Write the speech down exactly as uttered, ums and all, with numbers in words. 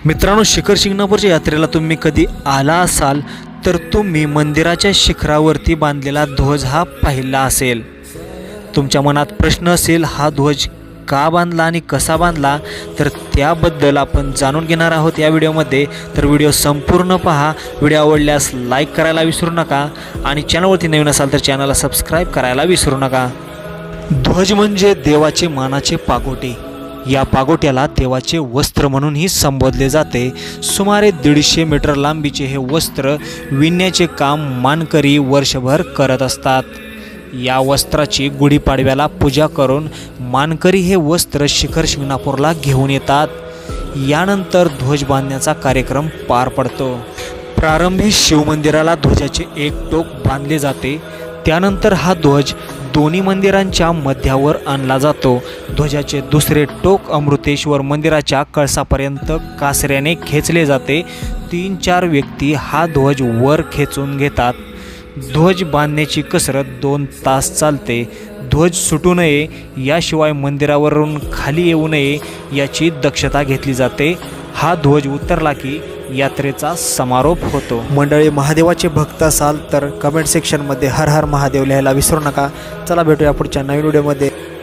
मित्रांनो, शिखर शिंगणापूरच्या यात्रेला तुम्ही कधी आला असाल तर तुम्ही मंदिराच्या शिखरावरती बांधलेला ध्वज हा पाहिला असेल। तुमच्या मनात प्रश्न असेल, हा ध्वज का बांधला आणि कसा बांधला, तर त्याबद्दल आपण जाणून घेणार आहोत या व्हिडिओमध्ये। तर व्हिडिओ संपूर्ण पहा। व्हिडिओ आवडल्यास लाईक करायला विसरू नका आणि चॅनलवरती नवीन असाल तर चॅनलला सबस्क्राईब करायला विसरू नका। ध्वज म्हणजे देवाचे मानाचे पागोटे। या पागोट्याला देवाचे वस्त्र म्हणूनही संबोधले जाते। सुमारे दीडशे मीटर लांबीचे हे वस्त्र विणण्याचे काम मानकरी वर्षभर करत असतात। या वस्त्राची गुढीपाडव्याला पूजा करून मानकरी हे वस्त्र शिखर शिंगणापूरला घेऊन येतात। यानंतर ध्वज बांधण्याचा कार्यक्रम पार पडतो। प्रारंभी शिवमंदिराला ध्वजाचे एक टोक बांधले जाते। त्यानंतर हा ध्वज दोन्ही मंदिरांच्या मध्यावर आणला जातो। ध्वजाचे दुसरे टोक अमृतेश्वर मंदिराच्या कळसापर्यंत कासऱ्याने खेचले जाते। तीन चार व्यक्ती हा ध्वज वर खेचून घेतात। ध्वज बांधण्याची कसरत दोन तास चालते। ध्वज सुटू नये याशिवाय मंदिरावरून खाली येऊ नये याची दक्षता घेतली जाते। हा ध्वज उतरला की यात्रेचा समारोप होतो। मंडळी, महादेवाचे भक्त असाल तर कमेंट सेक्शनमध्ये हर हर महादेव लिहायला विसरू नका। चला भेटूया पुढच्या नवीन व्हिडिओमध्ये।